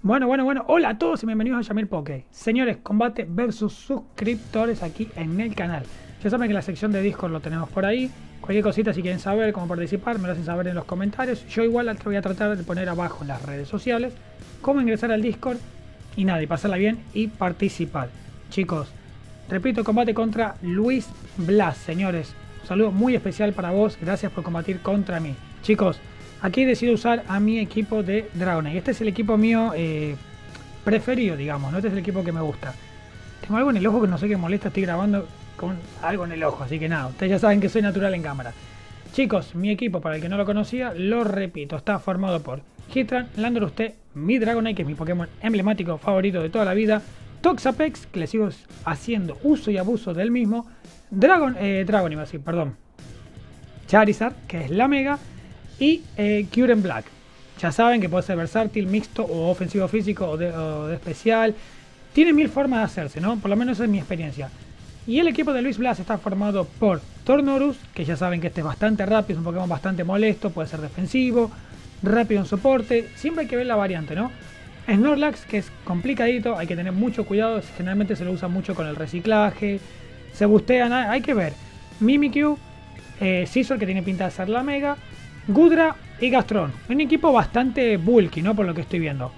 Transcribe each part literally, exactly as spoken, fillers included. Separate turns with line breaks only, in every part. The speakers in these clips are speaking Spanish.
Bueno, bueno, bueno, hola a todos y bienvenidos a Yamil Poke. Señores, combate versus suscriptores aquí en el canal. Ya saben que la sección de Discord lo tenemos por ahí. Cualquier cosita, si quieren saber cómo participar, me lo hacen saber en los comentarios. Yo igual te voy a tratar de poner abajo en las redes sociales cómo ingresar al Discord y nada, y pasarla bien y participar. Chicos, repito, combate contra Luis Blas, señores. Un saludo muy especial para vos, gracias por combatir contra mí. Chicos, aquí decido usar a mi equipo de Dragonite. Este es el equipo mío eh, preferido, digamos, ¿no? Este es el equipo que me gusta. Tengo algo en el ojo que no sé qué molesta, estoy grabando con algo en el ojo, así que nada, ustedes ya saben que soy natural en cámara. Chicos, mi equipo, para el que no lo conocía, lo repito, está formado por Heatran, Landorus-T, mi Dragonite, que es mi Pokémon emblemático favorito de toda la vida, Toxapex, que le sigo haciendo uso y abuso del mismo, Dragon, eh, Dragon iba a decir, perdón, Charizard, que es la Mega, y eh, Kyurem Black. Ya saben que puede ser versátil, mixto o ofensivo físico o de, o de especial. Tiene mil formas de hacerse, ¿no? Por lo menos esa es mi experiencia. Y el equipo de Luis Blas está formado por Tornadus, que ya saben que este es bastante rápido, es un Pokémon bastante molesto, puede ser defensivo, rápido en soporte. Siempre hay que ver la variante, ¿no? Snorlax, que es complicadito, hay que tener mucho cuidado, generalmente se lo usa mucho con el reciclaje, se bustean, hay que ver. Mimikyu, eh, Scizor, que tiene pinta de ser la Mega, Gudra y Gastron. Un equipo bastante bulky, ¿no? Por lo que estoy viendo.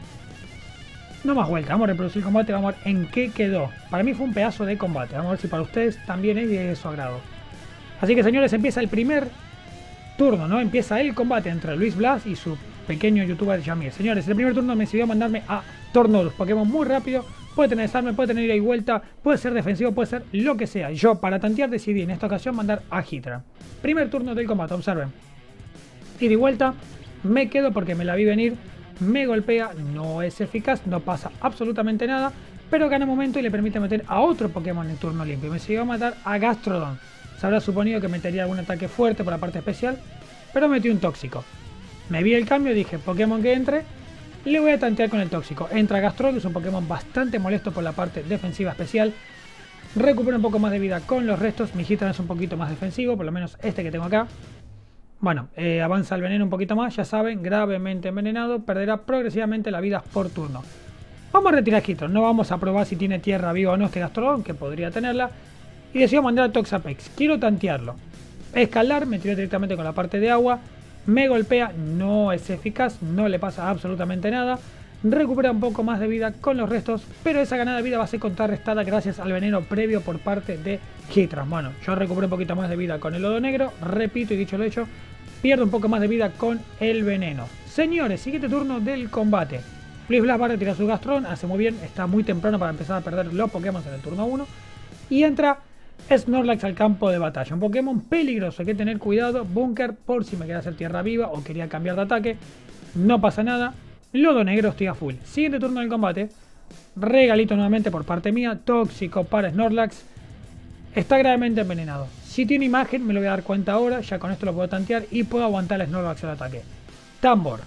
No más vuelta, vamos a reproducir el combate, vamos a ver en qué quedó. Para mí fue un pedazo de combate, vamos a ver si para ustedes también es de su agrado. Así que señores, empieza el primer turno, ¿no? Empieza el combate entre Luis Blas y su pequeño youtuber Yamir. Señores, el primer turno me decidió mandarme a Tornadus, Pokémon muy rápido, puede tener desarme, puede tener ida y vuelta, puede ser defensivo, puede ser lo que sea. Yo, para tantear, decidí en esta ocasión mandar a Heatran. Primer turno del combate, observen. Ida y vuelta, me quedo porque me la vi venir, me golpea, no es eficaz, no pasa absolutamente nada, pero gana momento y le permite meter a otro Pokémon en turno limpio. Me siguió a matar a Gastrodon. Se habrá suponido que metería algún ataque fuerte por la parte especial, pero metí un tóxico. Me vi el cambio y dije, Pokémon que entre, le voy a tantear con el tóxico. Entra Gastrodon, que es un Pokémon bastante molesto por la parte defensiva especial. Recupera un poco más de vida con los restos, mi Heatran es un poquito más defensivo, por lo menos este que tengo acá. Bueno, eh, avanza el veneno un poquito más, ya saben, gravemente envenenado, perderá progresivamente la vida por turno. Vamos a retirar a Heatran, no vamos a probar si tiene tierra viva o no este Gastrodon, que podría tenerla. Y decido mandar a Toxapex, quiero tantearlo. Escalar, me tiró directamente con la parte de agua, me golpea, no es eficaz, no le pasa absolutamente nada. Recupera un poco más de vida con los restos, pero esa ganada de vida va a ser contrarrestada gracias al veneno previo por parte de Heatran. Bueno, yo recupero un poquito más de vida con el lodo negro, repito y dicho lo hecho, pierdo un poco más de vida con el veneno. Señores, siguiente turno del combate. Luis Blas va a retirar su Gastrodon, hace muy bien, está muy temprano para empezar a perder los Pokémon en el turno uno. Y entra Snorlax al campo de batalla, un Pokémon peligroso, hay que tener cuidado. Bunker por si me quería hacer tierra viva o quería cambiar de ataque, no pasa nada. Lodo negro, estoy a full. Siguiente turno del combate. Regalito nuevamente por parte mía. Tóxico para Snorlax. Está gravemente envenenado. Si tiene imagen me lo voy a dar cuenta ahora. Ya con esto lo puedo tantear y puedo aguantar a Snorlax el ataque. Tambor.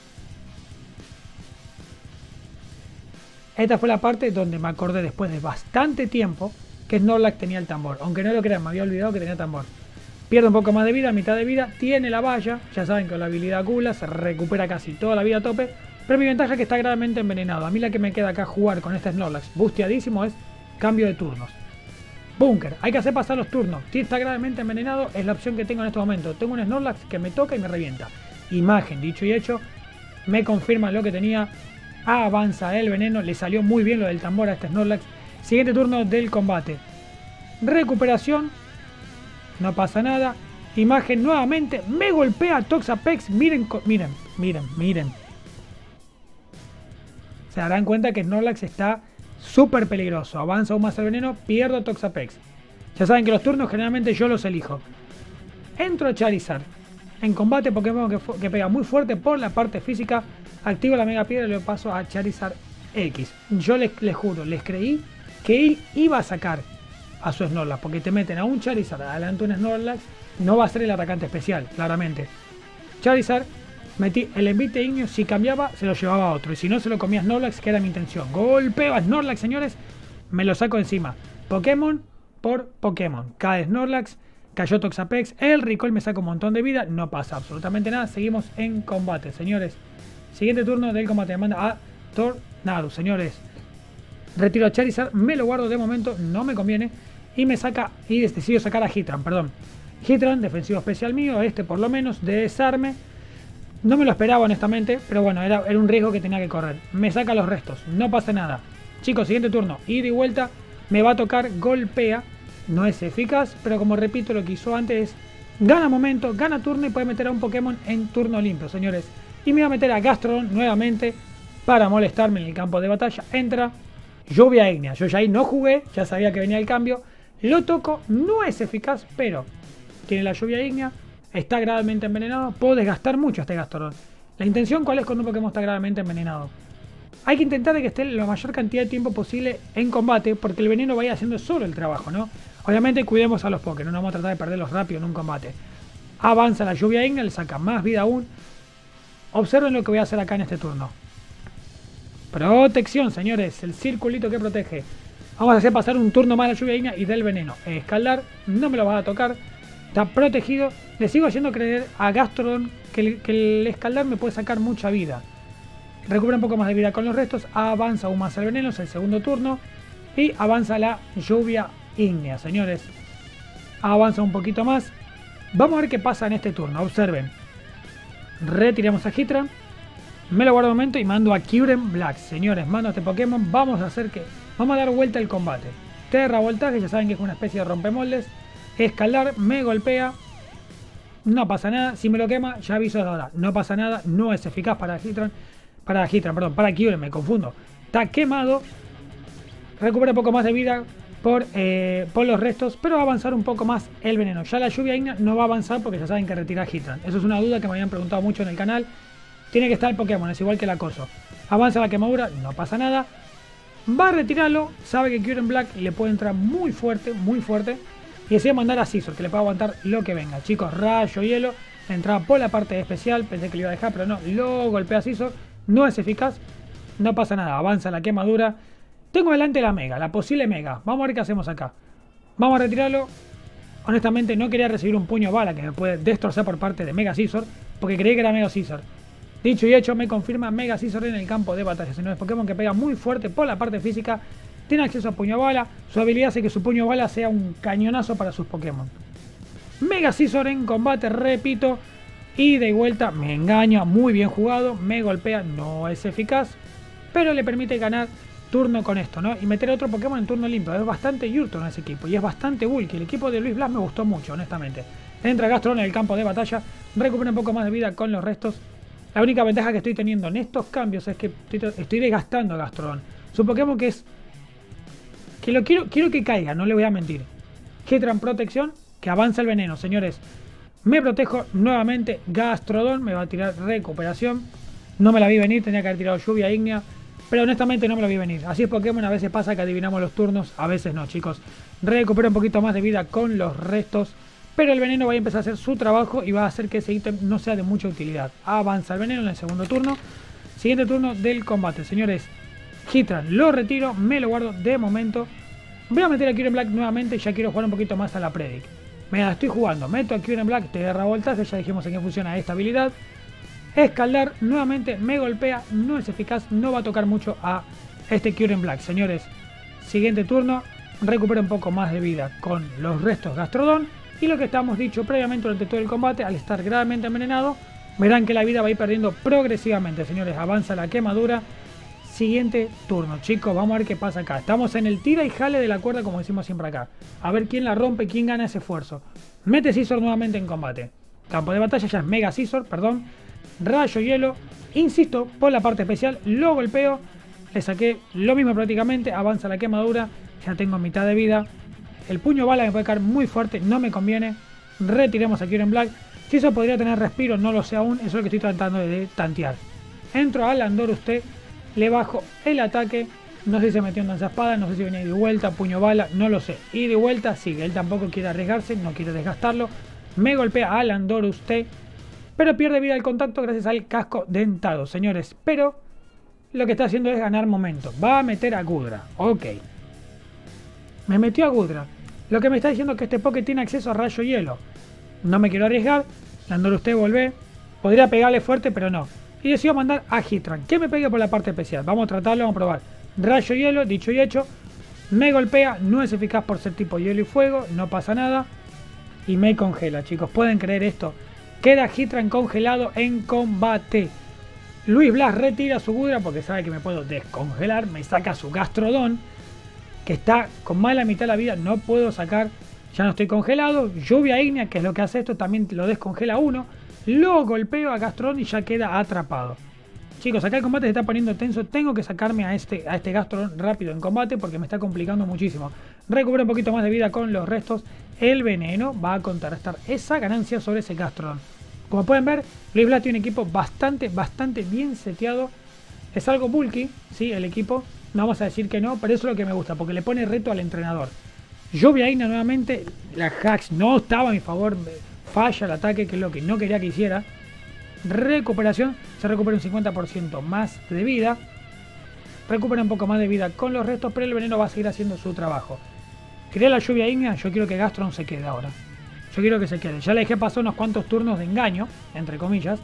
Esta fue la parte donde me acordé después de bastante tiempo que Snorlax tenía el tambor. Aunque no lo crean, me había olvidado que tenía tambor. Pierde un poco más de vida, mitad de vida. Tiene la valla. Ya saben que con la habilidad Gula se recupera casi toda la vida a tope. Pero mi ventaja es que está gravemente envenenado. A mí la que me queda acá jugar con este Snorlax busteadísimo es cambio de turnos. Bunker, hay que hacer pasar los turnos. Si está gravemente envenenado es la opción que tengo en este momento. Tengo un Snorlax que me toca y me revienta. Imagen, dicho y hecho, me confirma lo que tenía. Avanza el veneno, le salió muy bien lo del tambor a este Snorlax. Siguiente turno del combate. Recuperación, no pasa nada. Imagen nuevamente, me golpea Toxapex. Miren, miren, miren, miren. Se darán cuenta que Snorlax está súper peligroso. Avanza aún más el veneno, pierdo Toxapex. Ya saben que los turnos generalmente yo los elijo. Entro a Charizard. En combate Pokémon que, que pega muy fuerte por la parte física. Activo la Mega Piedra y le paso a Charizard X. Yo les, les juro, les creí que él iba a sacar a su Snorlax. Porque te meten a un Charizard adelante un Snorlax. No va a ser el atacante especial, claramente. Charizard. Metí el envite ignio, si cambiaba se lo llevaba a otro y si no se lo comía Snorlax, que era mi intención. Golpeo a Snorlax, señores, me lo saco encima. Pokémon por Pokémon. Cae Snorlax, cayó Toxapex, el Recoil me saca un montón de vida, no pasa absolutamente nada. Seguimos en combate, señores. Siguiente turno del combate, me manda a Tor Nadu, señores. Retiro a Charizard, me lo guardo de momento, no me conviene. Y me saca, y decido sacar a Heatran, perdón. Heatran, defensivo especial mío, este por lo menos, de desarme. No me lo esperaba honestamente, pero bueno, era, era un riesgo que tenía que correr. Me saca los restos, no pasa nada. Chicos, siguiente turno, ida y vuelta. Me va a tocar golpea. No es eficaz, pero como repito, lo que hizo antes es gana momento, gana turno y puede meter a un Pokémon en turno limpio, señores. Y me va a meter a Gastrodon nuevamente para molestarme en el campo de batalla. Entra lluvia ígnea. Yo ya ahí no jugué, ya sabía que venía el cambio. Lo toco, no es eficaz, pero tiene la lluvia ígnea. Está gravemente envenenado. Puedo desgastar mucho a este Gastrodon. La intención, ¿cuál es cuando un Pokémon está gravemente envenenado? Hay que intentar de que esté la mayor cantidad de tiempo posible en combate, porque el veneno vaya haciendo solo el trabajo, ¿no? Obviamente cuidemos a los Pokémon, no vamos a tratar de perderlos rápido en un combate. Avanza la lluvia ígnea, le saca más vida aún. Observen lo que voy a hacer acá en este turno. Protección, señores, el circulito que protege. Vamos a hacer pasar un turno más a la lluvia ígnea y del veneno. Escaldar, no me lo vas a tocar. Está protegido. Le sigo haciendo creer a Gastrodon que el, que el escaldar me puede sacar mucha vida. Recupera un poco más de vida con los restos. Avanza aún más el veneno, es el segundo turno. Y avanza la lluvia ígnea, señores. Avanza un poquito más. Vamos a ver qué pasa en este turno. Observen. Retiramos a Heatran. Me lo guardo un momento y mando a Kyurem Black. Señores, mando a este Pokémon. Vamos a hacer que... Vamos a dar vuelta al combate. Terra voltaje, ya saben que es una especie de rompemoldes. Escalar, me golpea. No pasa nada. Si me lo quema, ya aviso de ahora. No pasa nada. No es eficaz para Heatran. Para Heatran, perdón. Para Kyurem, me confundo. Está quemado. Recupera un poco más de vida por, eh, por los restos. Pero va a avanzar un poco más el veneno. Ya la lluvia ígnea no va a avanzar porque ya saben que retira Heatran. Eso es una duda que me habían preguntado mucho en el canal. Tiene que estar el Pokémon, es igual que el acoso. Avanza la quemadura, no pasa nada. Va a retirarlo, sabe que Kyurem Black le puede entrar muy fuerte, muy fuerte. Y decide mandar a Scizor, que le puede aguantar lo que venga. Chicos, rayo hielo, entraba por la parte especial, pensé que lo iba a dejar, pero no. Lo golpea a Scizor, no es eficaz, no pasa nada, avanza la quemadura. Tengo delante la Mega, la posible Mega. Vamos a ver qué hacemos acá. Vamos a retirarlo. Honestamente no quería recibir un puño bala que me puede destrozar por parte de Mega Scizor, porque creí que era Mega Scizor. Dicho y hecho, me confirma Mega Scizor en el campo de batalla. Señores, Pokémon que pega muy fuerte por la parte física. Tiene acceso a puño bala. Su habilidad hace que su puño bala sea un cañonazo para sus Pokémon. Mega Scizor en combate, repito. Ida y vuelta, me engaña, muy bien jugado. Me golpea, no es eficaz. Pero le permite ganar turno con esto, ¿no? Y meter a otro Pokémon en turno limpio. Es bastante Yurto en ese equipo. Y es bastante bulky. El equipo de Luis Blas me gustó mucho, honestamente. Entra Gastrodon en el campo de batalla. Recupera un poco más de vida con los restos. La única ventaja que estoy teniendo en estos cambios es que estoy, estoy desgastando a Gastrodon. Es un Pokémon que es... Que lo quiero, quiero que caiga, no le voy a mentir. Heatran protección, que avanza el veneno, señores. Me protejo nuevamente. Gastrodon me va a tirar recuperación. No me la vi venir, tenía que haber tirado lluvia ígnea. Pero honestamente no me la vi venir. Así es Pokémon, a veces pasa que adivinamos los turnos, a veces no, chicos. Recupera un poquito más de vida con los restos. Pero el veneno va a empezar a hacer su trabajo y va a hacer que ese ítem no sea de mucha utilidad. Avanza el veneno en el segundo turno. Siguiente turno del combate, señores. Heatran lo retiro, me lo guardo de momento. Voy a meter a Kyurem Black nuevamente, ya quiero jugar un poquito más a la Predict. Me la estoy jugando, meto a Kyurem Black, Terra voltaje, ya dijimos en qué funciona esta habilidad. Escaldar, nuevamente me golpea, no es eficaz, no va a tocar mucho a este Kyurem Black, señores. Siguiente turno, recupera un poco más de vida con los restos Gastrodon. Y lo que estábamos dicho previamente durante todo el combate, al estar gravemente envenenado, verán que la vida va a ir perdiendo progresivamente, señores. Avanza la quemadura. Siguiente turno, chicos, vamos a ver qué pasa acá. Estamos en el tira y jale de la cuerda, como decimos siempre acá. A ver quién la rompe, quién gana ese esfuerzo. Mete Scizor nuevamente en combate. Campo de batalla ya es Mega Scizor, perdón. Rayo hielo. Insisto, por la parte especial, lo golpeo. Le saqué lo mismo prácticamente. Avanza la quemadura. Ya tengo mitad de vida. El puño bala me puede caer muy fuerte, no me conviene. Retiremos a Kyurem Black. Si eso podría tener respiro, no lo sé aún. Eso es lo que estoy tratando de tantear. Entro a Landorus T. Le bajo el ataque. No sé si se metió en danza espada, no sé si venía de vuelta, puño bala, no lo sé. Y de vuelta, sigue. Él tampoco quiere arriesgarse, no quiere desgastarlo. Me golpea a Landorus T. Pero pierde vida al contacto gracias al casco dentado, señores. Pero lo que está haciendo es ganar momento. Va a meter a Gudra. Ok. Me metió a Gudra. Lo que me está diciendo es que este Poké tiene acceso a rayo hielo. No me quiero arriesgar. Landorus T volvé. Podría pegarle fuerte, pero no. Y decido mandar a Heatran, que me pegue por la parte especial. Vamos a tratarlo, vamos a probar. Rayo hielo, dicho y hecho. Me golpea, no es eficaz por ser tipo hielo y fuego, no pasa nada. Y me congela, chicos, ¿pueden creer esto? Queda Heatran congelado en combate. Luis Blas retira su Gudra porque sabe que me puedo descongelar. Me saca su Gastrodon, que está con más de la mitad de la vida. No puedo sacar, ya no estoy congelado. Lluvia ígnea, que es lo que hace esto, también lo descongela uno. Lo golpeo a Gastrodon y ya queda atrapado. Chicos, acá el combate se está poniendo tenso. Tengo que sacarme a este, a este Gastrodon rápido en combate porque me está complicando muchísimo. Recupero un poquito más de vida con los restos. El veneno va a contrarrestar esa ganancia sobre ese Gastrodon. Como pueden ver, Luis Blas tiene un equipo bastante, bastante bien seteado. Es algo bulky, sí, el equipo. No vamos a decir que no, pero eso es lo que me gusta, porque le pone reto al entrenador. Lluvia ígnea nuevamente. La Hacks no estaba a mi favor. Falla el ataque, que es lo que no quería que hiciera. Recuperación. Se recupera un cincuenta por ciento más de vida. Recupera un poco más de vida con los restos, pero el veneno va a seguir haciendo su trabajo. Quería la lluvia ígnea. Yo quiero que Gastrodon se quede ahora. Yo quiero que se quede. Ya le dejé pasar unos cuantos turnos de engaño, entre comillas.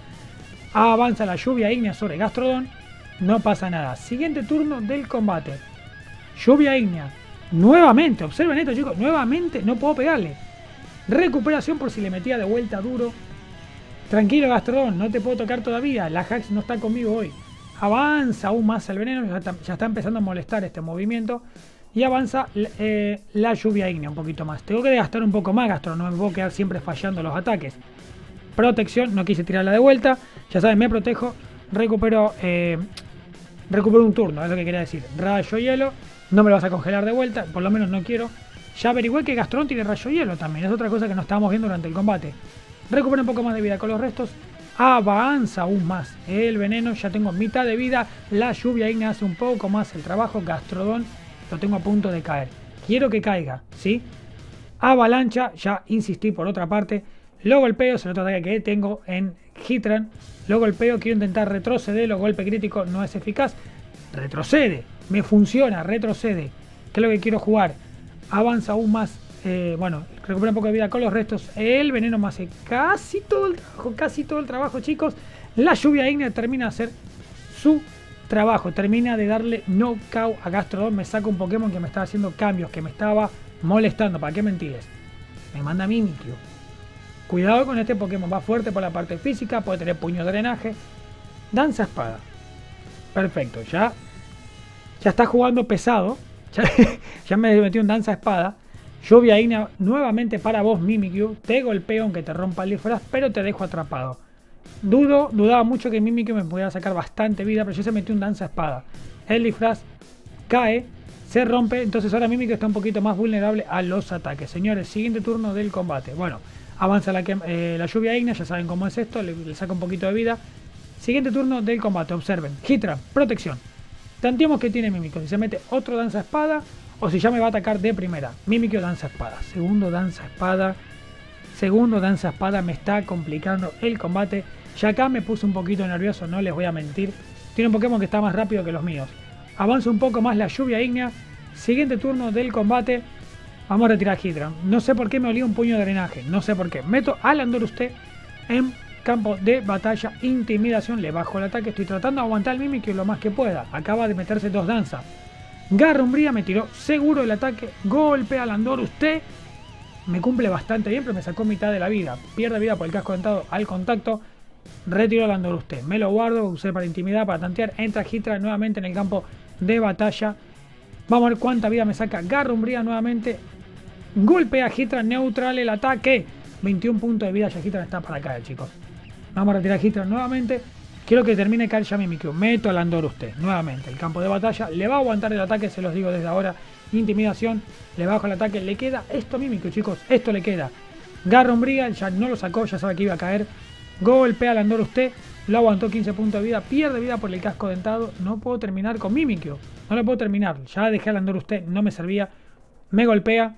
Avanza la lluvia ígnea sobre Gastrodon. No pasa nada. Siguiente turno del combate. Lluvia ígnea. Nuevamente, observen esto, chicos. Nuevamente no puedo pegarle. Recuperación por si le metía de vuelta duro. Tranquilo, Gastrodon, no te puedo tocar todavía. La Hax no está conmigo hoy. Avanza aún más el veneno. Ya está, ya está empezando a molestar este movimiento. Y avanza eh, la lluvia ígnea un poquito más. Tengo que gastar un poco más, Gastrodon. No me puedo quedar siempre fallando los ataques. Protección, no quise tirarla de vuelta. Ya saben, me protejo. Recupero, eh, recupero un turno, es lo que quería decir. Rayo hielo. No me lo vas a congelar de vuelta. Por lo menos no quiero. Ya averigüé que Gastrodon tiene rayo hielo también. Es otra cosa que no estábamos viendo durante el combate. Recupero un poco más de vida con los restos. Avanza aún más el veneno. Ya tengo mitad de vida. La lluvia ígnea hace un poco más el trabajo. Gastrodon lo tengo a punto de caer. Quiero que caiga, ¿sí? Avalancha, ya insistí por otra parte. Lo golpeo, es el otro ataque que tengo en Heatran. Lo golpeo, quiero intentar retroceder. Lo golpe crítico no es eficaz. Retrocede, me funciona, retrocede. ¿Qué es lo que quiero jugar? Avanza aún más. Eh, bueno, recupera un poco de vida con los restos. El veneno me hace casi todo el trabajo, casi todo el trabajo, chicos. La lluvia ígnea termina de hacer su trabajo, termina de darle knockout a Gastrodon. Me saca un Pokémon que me estaba haciendo cambios, que me estaba molestando. ¿Para qué mentirles? Me manda Mimikyu. Cuidado con este Pokémon, va fuerte por la parte física, puede tener puño de drenaje. Danza espada. Perfecto, ya, ya está jugando pesado. Ya, ya me metí un danza espada. Lluvia ígnea nuevamente para vos, Mimikyu. Te golpeo aunque te rompa el disfraz, pero te dejo atrapado. Dudo, dudaba mucho que Mimikyu me pudiera sacar bastante vida, pero yo se metió un danza espada. El disfraz cae, se rompe, entonces ahora Mimikyu está un poquito más vulnerable a los ataques. Señores, siguiente turno del combate. Bueno, avanza la, eh, la lluvia ígnea, ya saben cómo es esto, le, le saca un poquito de vida. Siguiente turno del combate, observen. Heatran, protección. Tanteamos que tiene Mimikyu, si se mete otro danza espada o si ya me va a atacar de primera. Mimikyu danza espada, segundo danza espada. Segundo danza espada, me está complicando el combate. Ya acá me puse un poquito nervioso, no les voy a mentir. Tiene un Pokémon que está más rápido que los míos. Avanza un poco más la lluvia ígnea. Siguiente turno del combate. Vamos a retirar a Heatran. No sé por qué me olía un puño de drenaje. No sé por qué. Meto a Landorusté en campo de batalla. Intimidación. Le bajo el ataque. Estoy tratando de aguantar el Mimikyu lo más que pueda. Acaba de meterse dos danzas. Garra umbría me tiró seguro el ataque. Golpea a Landorusté. Me cumple bastante bien, pero me sacó mitad de la vida. Pierde vida por el casco dentado al contacto. Retiro a Landorusté. Me lo guardo. Usé para intimidar, para tantear. Entra Heatran nuevamente en el campo de batalla. Vamos a ver cuánta vida me saca. Garra umbría nuevamente. Golpea a Heatran. Neutral el ataque. veintiún puntos de vida. Ya Heatran está para caer, chicos. Vamos a retirar a Heatran nuevamente. Quiero que termine de caer ya Mimikyu. Meto a Landorusté nuevamente. El campo de batalla. Le va a aguantar el ataque, se los digo desde ahora. Intimidación. Le bajo el ataque. Le queda esto a Mimikyu, chicos. Esto le queda. Garra umbría. Ya no lo sacó. Ya sabe que iba a caer. Golpea a Landorusté. Lo aguantó quince puntos de vida. Pierde vida por el casco dentado. No puedo terminar con Mimikyu. No lo puedo terminar. Ya dejé a Landorusté. No me servía. Me golpea.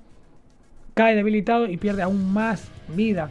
Cae debilitado y pierde aún más vida.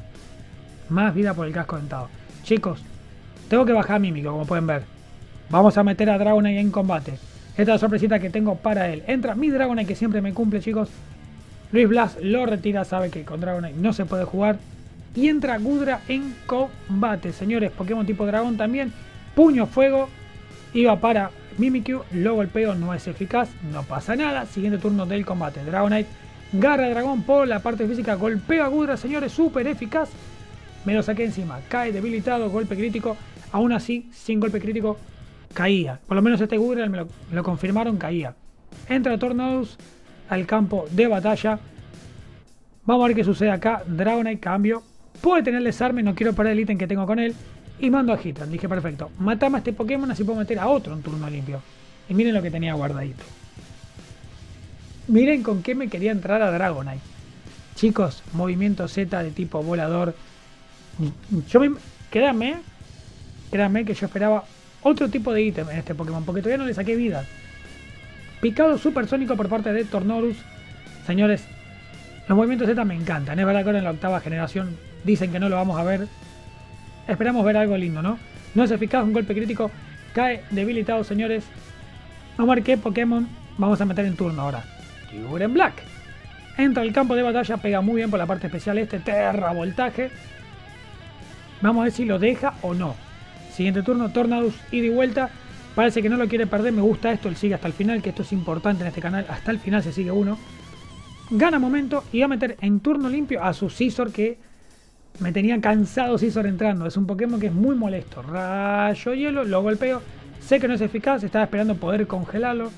Más vida por el casco dentado. Chicos, tengo que bajar a Mimikyu, como pueden ver. Vamos a meter a Dragonite en combate. Esta es la sorpresita que tengo para él. Entra mi Dragonite, que siempre me cumple, chicos. Luis Blas lo retira. Sabe que con Dragonite no se puede jugar. Y entra Gudra en combate. Señores, Pokémon tipo dragón también Puño fuego. Iba para Mimikyu. Lo golpeo. No es eficaz. No pasa nada. Siguiente turno del combate. Dragonite. Garra de dragón por la parte física. Golpeo a Gudra, señores. Súper eficaz. Me lo saqué encima. Cae debilitado. Golpe crítico. Aún así, sin golpe crítico, caía. Por lo menos este Gudra me lo, me lo confirmaron. Caía. Entra Tornadus al campo de batalla. Vamos a ver qué sucede acá. Dragonite, cambio. Puede tener desarme. No quiero perder el ítem que tengo con él. Y mando a Hitran. Dije, perfecto. Matame a este Pokémon. Así puedo meter a otro en turno limpio. Y miren lo que tenía guardadito. Miren con qué me quería entrar a Dragonite. Chicos, movimiento Z de tipo volador. Yo me... Créanme. Créanme que yo esperaba otro tipo de ítem en este Pokémon. Porque todavía no le saqué vida. Picado supersónico por parte de Tornadus. Señores, los movimientos Z me encantan. Es verdad que ahora en la octava generación dicen que no lo vamos a ver. Esperamos ver algo lindo, ¿no? No es eficaz, un golpe crítico. Cae debilitado, señores. Vamos a ver qué Pokémon vamos a meter en turno ahora. Kyurem Black. Entra al campo de batalla, pega muy bien por la parte especial este. Terra voltaje. Vamos a ver si lo deja o no. Siguiente turno, Tornadus, ida y vuelta. Parece que no lo quiere perder, me gusta esto, él sigue hasta el final, que esto es importante en este canal. Hasta el final se sigue uno. Gana momento y va a meter en turno limpio a su Scizor, que me tenía cansado Scizor entrando. Es un Pokémon que es muy molesto. Rayo hielo, lo golpeo. Sé que no es eficaz, estaba esperando poder congelarlo.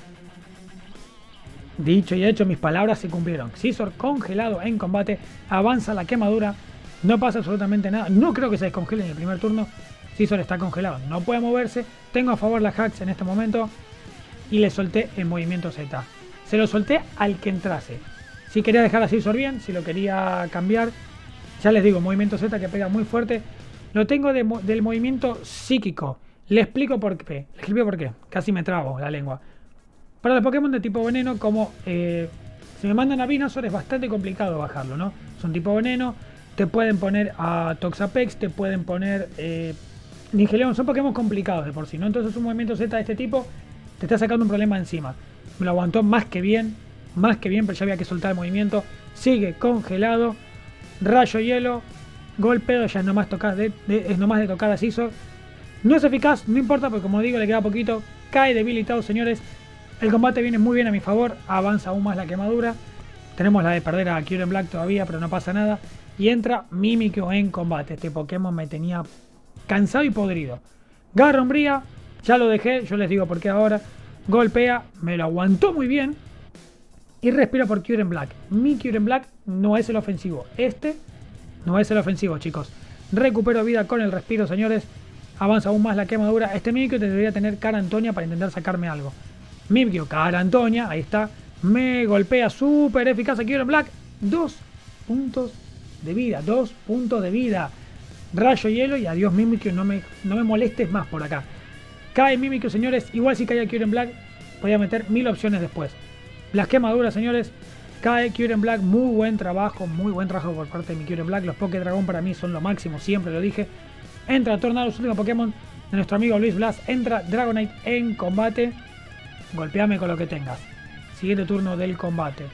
Dicho y hecho, mis palabras se cumplieron. Scizor congelado en combate. Avanza la quemadura. No pasa absolutamente nada. No creo que se descongele en el primer turno. Scizor está congelado. No puede moverse. Tengo a favor la Hacks en este momento. Y le solté el movimiento Z. Se lo solté al que entrase. Si quería dejar a Scizor bien. Si lo quería cambiar. Ya les digo, movimiento Z que pega muy fuerte. Lo tengo de, del movimiento psíquico. Le explico por qué. Le explico por qué. Casi me trabo la lengua. Para los Pokémon de tipo veneno, como eh, si me mandan a Venusaur es bastante complicado bajarlo, ¿no? Son tipo veneno, te pueden poner a Toxapex, te pueden poner eh, Ningeleon, son Pokémon complicados de por sí, ¿no? Entonces un movimiento Z de este tipo te está sacando un problema encima. Me lo aguantó más que bien, más que bien, pero ya había que soltar el movimiento. Sigue congelado, rayo hielo, golpeo, ya es nomás, tocar de, de, es nomás de tocar a Scizor. No es eficaz, no importa, porque como digo, le queda poquito, cae debilitado, señores. El combate viene muy bien a mi favor, avanza aún más la quemadura. Tenemos la de perder a Kyurem Black todavía, pero no pasa nada. Y entra Mimikyu en combate. Este Pokémon me tenía cansado y podrido. Garra umbría, ya lo dejé, yo les digo por qué ahora. Golpea, me lo aguantó muy bien. Y respira por Kyurem Black. Mi Kyurem Black no es el ofensivo. Este no es el ofensivo, chicos. Recupero vida con el respiro, señores. Avanza aún más la quemadura. Este Mimikyu debería tener cara Antonia para intentar sacarme algo. Mimikyu, cara Antonia, ahí está. Me golpea súper eficaz a Kyurem Black. Dos puntos de vida, dos puntos de vida. Rayo hielo y adiós Mimikyu, no me, no me molestes más por acá. Cae Mimikyu, señores. Igual si caía Kyurem Black, podía meter mil opciones después. Las quemaduras, señores. Cae Kyurem Black, muy buen trabajo, muy buen trabajo por parte de mi Kyurem Black. Los Pokédragón para mí son lo máximo, siempre lo dije. Entra Tornadus, último Pokémon de nuestro amigo Luis Blas. Entra Dragonite en combate. Golpeame con lo que tengas. Siguiente turno del combate.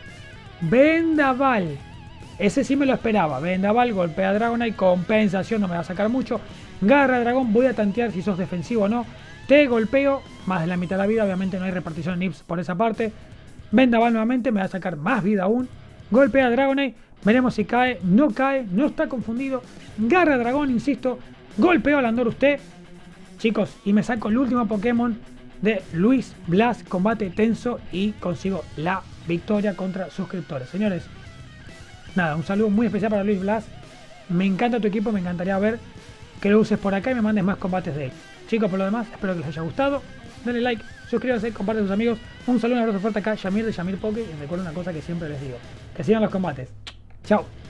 Vendaval. Ese sí me lo esperaba. Vendaval, golpea a Dragonite. Compensación, no me va a sacar mucho. Garra dragón, voy a tantear si sos defensivo o no. Te golpeo, más de la mitad de la vida. Obviamente no hay repartición de N I Ps por esa parte. Vendaval nuevamente, me va a sacar más vida aún. Golpea a Dragonite. Veremos si cae. No cae, no está confundido. Garra dragón, insisto. Golpeo a Landorus T. Chicos, y me saco el último Pokémon de Luis Blas, combate tenso, y consigo la victoria contra suscriptores. Señores, nada, un saludo muy especial para Luis Blas. Me encanta tu equipo, me encantaría ver que lo uses por acá y me mandes más combates de él. Chicos, por lo demás, espero que les haya gustado. Dale like, suscríbanse, compartan con sus amigos. Un saludo, un abrazo fuerte acá, Yamir de Yamir Poke. Y recuerden una cosa que siempre les digo: que sigan los combates. Chao.